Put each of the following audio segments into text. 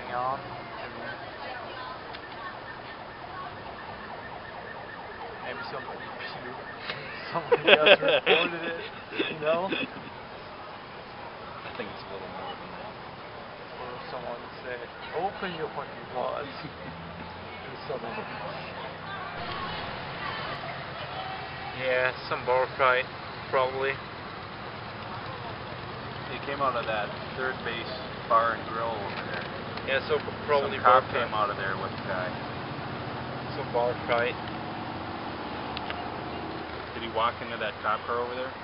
putting on. Maybe somebody puked. Somebody else reported it, you know? I think it's a little more than that. Or someone said, open your fucking butts. You son of a bitch. Yeah, some Barfight, probably. They came out of that third base bar and grill over there. Yeah, so probably some cop Barfight. came out of there with the guy. Some Barfight. Did he walk into that cop car over there?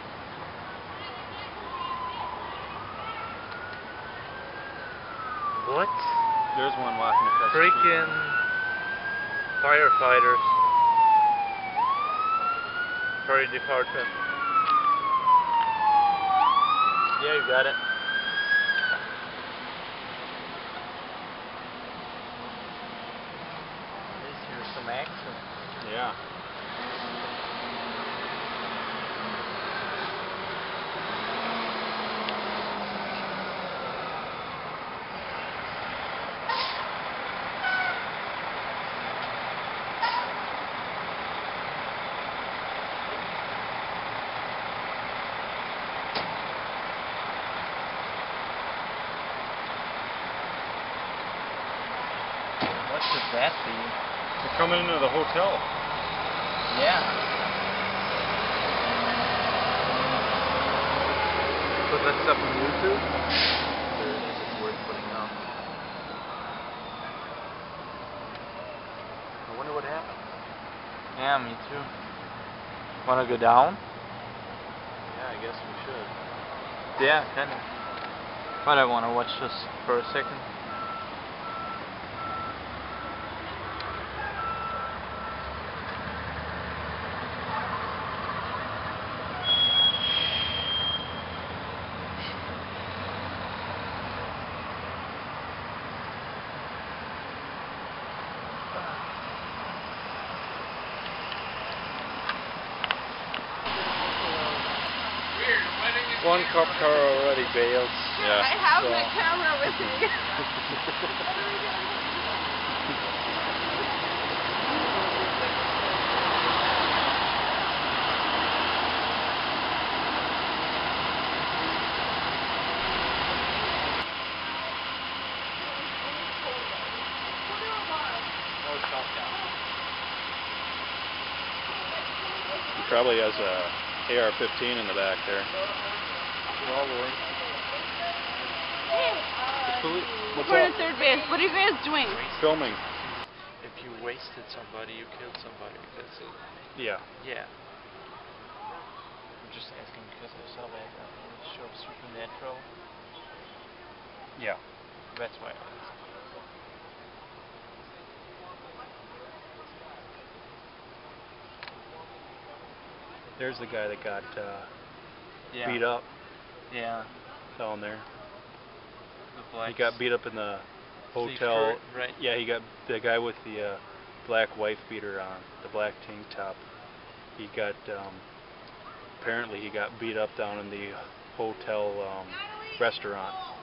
What? There's one walking across the street. Freaking firefighters. Fire department. Yeah, you got it. At least here's some action. Yeah. What could that be? They're coming into the hotel. Yeah. Put that stuff on YouTube? There it is, it's worth putting on. I wonder what happened. Yeah, me too. Wanna go down? Yeah, I guess we should. Yeah, kind of. But I wanna watch this for a second. One cop car already bailed. Yeah, I have my camera with me. He probably has a AR-15 in the back there. Probably. What's We're up? at third base. What are you guys doing? Filming. If you wasted somebody, you killed somebody. That's it. Yeah. Yeah. I'm just asking because I saw that on the show Supernatural. Yeah. That's why I asked. There's the guy that got Yeah. beat up Yeah. down there. The black. He got beat up in the hotel. Secret, right. Yeah, he got the guy with the black wife beater on, the black tank top. He got apparently he got beat up down in the hotel restaurant.